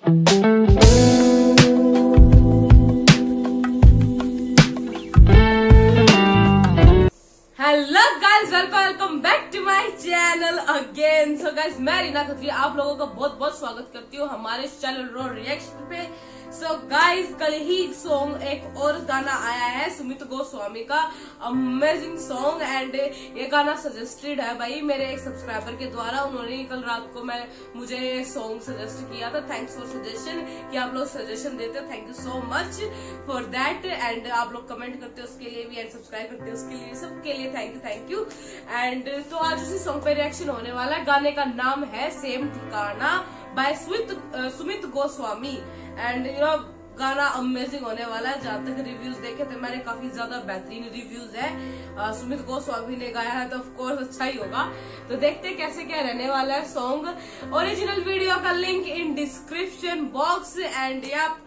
Hello guys, welcome back to my channel again. So guys, मैं रीना खत्री आप लोगों का बहुत बहुत स्वागत करती हूँ हमारे चैनल रो रिएक्शन पे। सो गाइस, कल ही सॉन्ग एक और गाना आया है सुमित गोस्वामी का, अमेजिंग सॉन्ग। एंड ये गाना सजेस्टेड है भाई मेरे एक सब्सक्राइबर के द्वारा। उन्होंने कल रात को मुझे सॉन्ग सजेस्ट किया था। थैंक्स फॉर सजेशन कि आप लोग सजेशन देते हो, thank you so much for that. And आप लोग कमेंट करते हो उसके लिए भी, एंड सब्सक्राइब करते हो उसके लिए, सबके लिए थैंक यू। एंड तो आज उसी सॉन्ग पे रिएक्शन होने वाला है। गाने का नाम है same Thikana by Sumit Goswami. And you know गाना अमेजिंग होने वाला है। जहां तक रिव्यूज देखे थे मैंने, काफी ज्यादा बेहतरीन रिव्यूज है। सुमित गोस्वामी ने गाया है तो ऑफ कोर्स अच्छा ही होगा। तो देखते हैं कैसे क्या रहने वाला है सॉन्ग। ओरिजिनल वीडियो का link in description box. And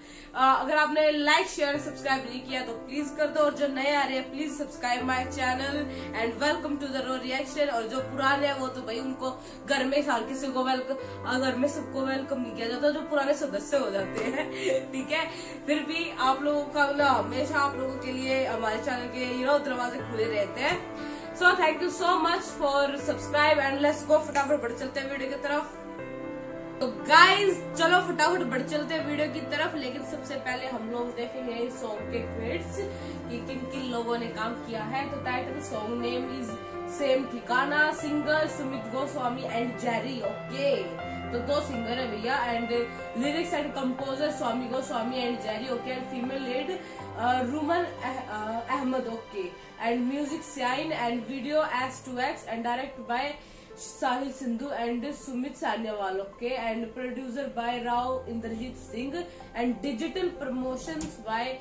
अगर आपने लाइक शेयर सब्सक्राइब नहीं किया तो प्लीज कर दो, और जो नए आ रहे हैं please subscribe my channel and welcome to the raw reaction. और जो पुराने हैं वो तो भाई उनको घर में हर किसी को वेलकम, घर में सबको वेलकम नहीं किया जाता, जो पुराने सदस्य हो जाते हैं ठीक है। फिर भी आप लोगों का हमेशा आप लोगों के लिए हमारे चैनल के दरवाजे खुले रहते हैं। So thank you so much for subscribe and let's go. फटाफट बढ़ चलते हैं वीडियो की तरफ। तो गाइज चलो फटाफट बढ़ चलते हैं वीडियो की तरफ। लेकिन सबसे पहले हम लोग देखेंगे इस सॉन्ग के क्रेडिट्स कि किन किन लोगों ने काम किया है। तो title song name is same Thikana, singer Sumit Goswami and Jerry. Okay, तो दो सिंगर है भैया। And lyrics and composer Swami Goswami and Jerry. Okay, and female lead Ruman Ahmed. Okay, and music sign and video S2X and direct by Sahil Sindhu and Sumit Sanyawal. Okay, and producer by Rao Inderjit Singh and digital promotions by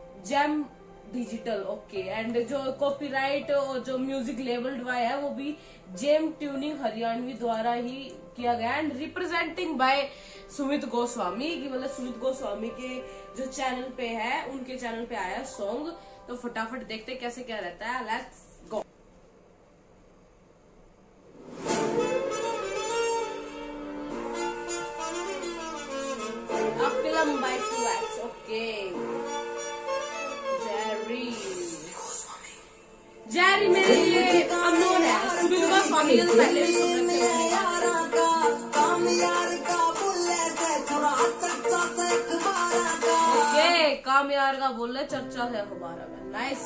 Gem Digital. Okay, and जो copyright और जो music labelled bye है वो भी GeM tuning Haryanvi द्वारा ही किया गया। And representing by Sumit Goswami की, मतलब सुमित गोस्वामी के जो चैनल पे है उनके चैनल पे आया सॉन्ग। तो फटाफट देखते कैसे क्या रहता है। Let's go. Film by 2X। Okay, Jerry मेरे लिए अननोन है। सुमित गोस्वामी ने तो पहले भी सुन रखे हैं। ओके, काम यार का बोल रहे चर्चा है अखबार में। नाइस।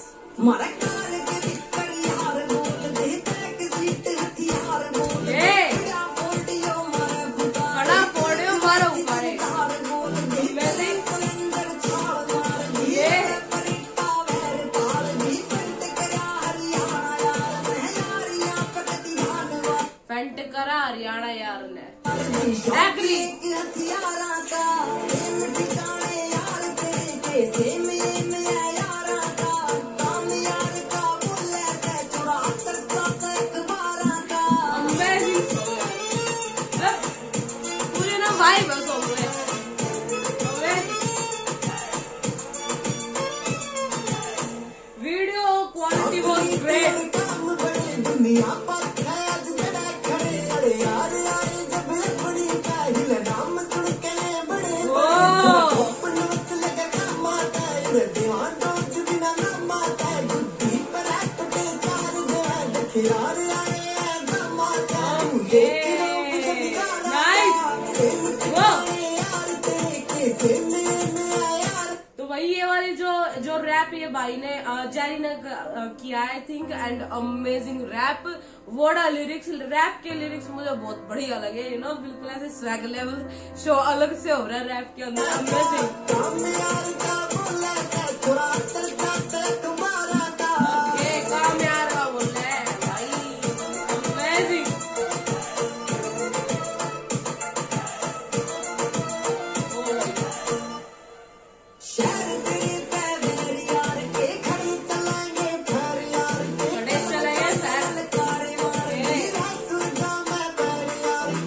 फेंट करा हरियाणा यार ने एग्री। पूरे ना भाई बस हो गए। वीडियो क्वालिटी बहुत ग्रेट। तो भाई ये वाली जो रैप ये भाई ने जेरी ने किया I think, and amazing rap. वोडा लिरिक्स, रैप के लिरिक्स मुझे बहुत बढ़िया लगे। बिल्कुल ऐसे स्वैग लेवल शो अलग से हो रहा है रैप के अंदर। अमेजिंग। काम यार का बोल रहे हैं भाई, अमेजिंग।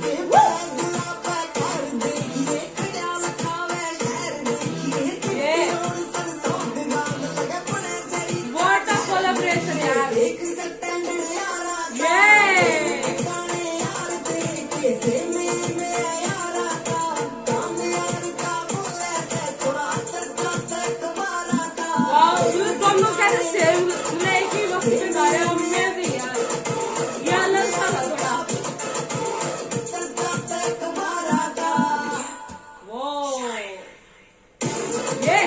Yeah. दोनों कैसे सेम एक ही वक्त पे गा रहे हैं, अमेजिंग यार, ये अलग था थोड़ा। वो ये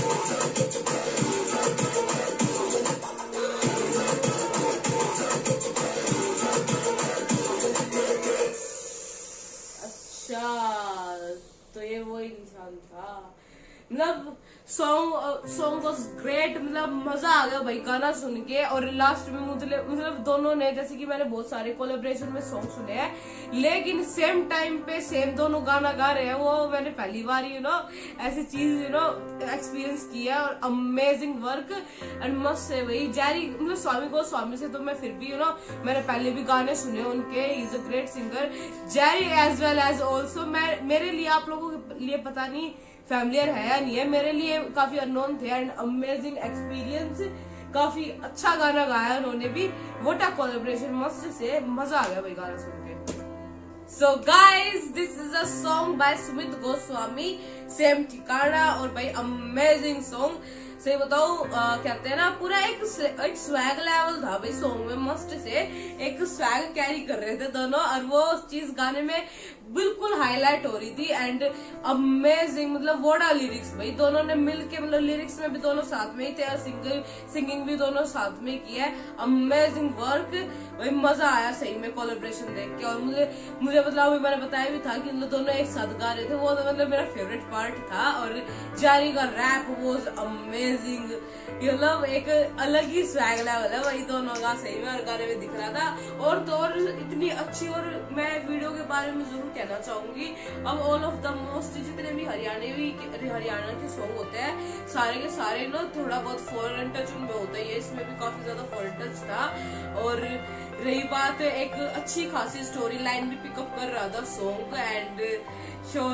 अच्छा, तो ये वो इंसान था। मतलब सॉन्ग वॉज ग्रेट, मतलब मजा आ गया भाई गाना सुन के। और लास्ट में मतलब दोनों ने, जैसे कि मैंने बहुत सारे कोलैबोरेशन में सॉन्ग सुने हैं, लेकिन सेम टाइम पे सेम दोनों गाना गा रहे हैं, वो मैंने पहली बार ऐसी चीज एक्सपीरियंस किया। और अमेजिंग वर्क एंड मस्त है भाई। जैरी मतलब स्वामी से तो मैं फिर भी मैंने पहले भी गाने सुने उनके, he is a great singer. Jerry as well as also, मेरे लिए, आप लोगों के लिए पता नहीं फैमिलियर है या नहीं है, मेरे लिए काफी अननोन थे। एंड अमेजिंग एक्सपीरियंस, काफी अच्छा गाना गाया उन्होंने भी। वोट अ कोलैबोरेशन, मस्त से मजा आ गया भाई गाना सुन के। So guys, this is a song by Sumit Goswami, same Thikana. और भाई अमेजिंग सॉन्ग, सही बताओ कहते हैं ना, पूरा एक स्वैग लेवल था भाई सॉन्ग में। मस्त से एक स्वैग कैरी कर रहे थे दोनों, और वो चीज गाने में बिल्कुल हाईलाइट हो रही थी। एंड अमेजिंग, मतलब वोडा लिरिक्स भाई, दोनों ने मिलके, मतलब लिरिक्स में भी दोनों साथ में ही थे, और सिंगिंग भी दोनों साथ में किया है। अमेजिंग वर्क भाई, मजा आया सही में कोलैबोरेशन देख के। और मुझे मतलब अभी मैंने बताया भी था कि मतलब दोनों एक साथ गा रहे थे, वो तो मतलब मेरा फेवरेट पार्ट था। और जारी का रैप वॉज अमेजिंग, मतलब एक अलग ही स्वैग लेवल है भाई दोनों का, सही में हर गाने में दिख रहा था। और तो और इतनी अच्छी, और मैं वीडियो के बारे में जरूर कहना चाहूंगी, अब ऑल ऑफ द मोस्ट जितने भी हरियाणा के सॉन्ग होते हैं, सारे के सारे थोड़ा बहुत फॉरेन टच उनमें होता ही है, इसमें भी काफी ज्यादा फॉरेन टच था। और रही बात, एक अच्छी खासी स्टोरी लाइन भी पिकअप कर रहा था song. And show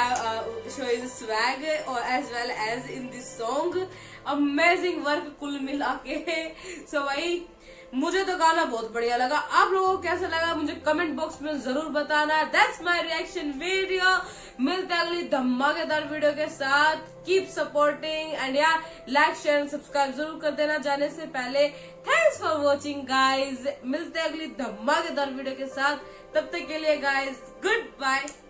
is swag और as well as in this song, amazing work कुल मिला के। सो भाई मुझे तो गाना बहुत बढ़िया लगा, आप लोगों को कैसा लगा मुझे कमेंट बॉक्स में जरूर बताना। दैट्स माय रिएक्शन वीडियो, मिलते हैं अगली धमाकेदार वीडियो के साथ। कीप सपोर्टिंग एंड या लाइक शेयर एंड सब्सक्राइब जरूर कर देना जाने से पहले। थैंक्स फॉर वॉचिंग गाइज, मिलते हैं अगली धमाकेदार वीडियो के साथ, तब तक के लिए गाइज गुड बाय।